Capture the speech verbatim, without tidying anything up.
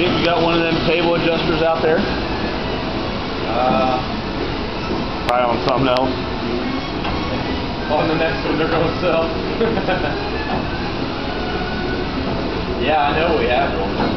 think you got one of them table adjusters out there? Uh, Probably on something else. on the next one they're going to sell. Yeah, I know we have one.